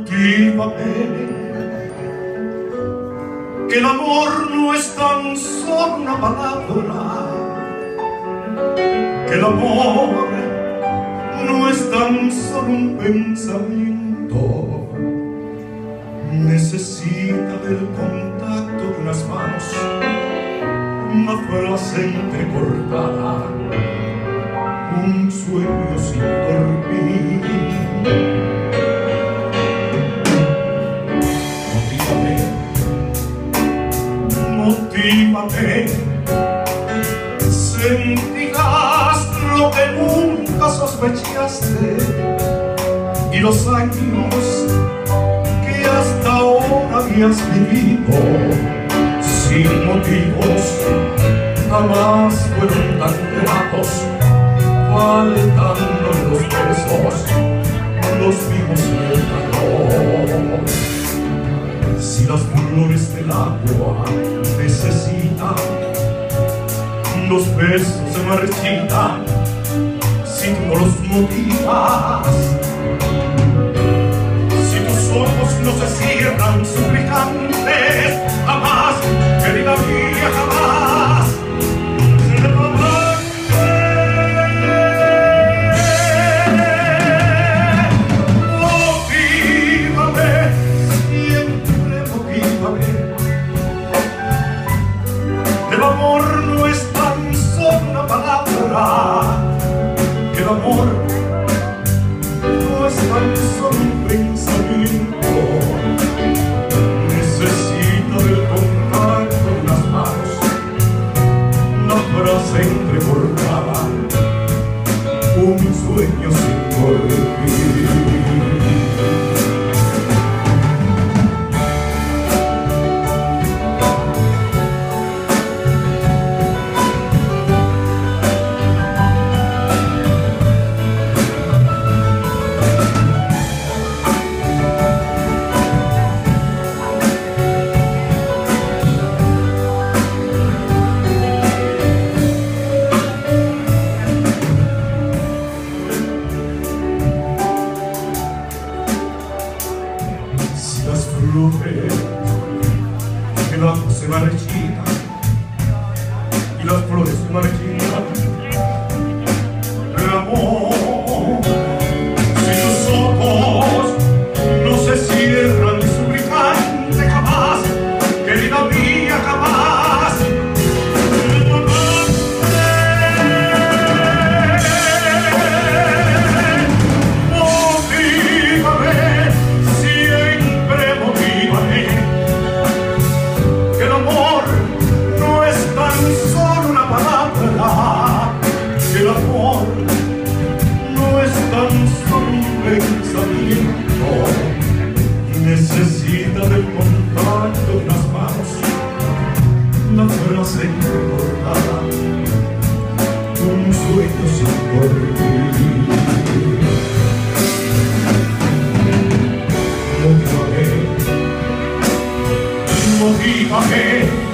Motívame, que el amor no es tan solo una palabra, que el amor no es tan solo un pensamiento, necesita del contacto de unas manos, una frase entrecortada, un sueño sin dormir. Motívame, sentirás lo que nunca sospechaste y los años que hasta ahora habías vivido sin motivos jamás fueron tan gratos, faltando los besos, los vimos en el calor. Si las flores del agua necesitan, los besos se marchitan si tú no los motivas. Si tus ojos no se cierran suplicantes, jamás, querida mía, jamás. El amor no es tan solo una palabra, que el amor no es tan solo un pensamiento, necesita del contacto de las manos, una frase entrecortada, un sueño sin dormir. Que el agua se marchita y las flores se marchitan, el amor, si tus ojos no se cierran suplicante jamás, querida mía, jamás. El amor no es tan solo un pensamiento, necesita del contacto de las manos, la frase entrecortada, un sueño sin dormir. Motívame, motívame.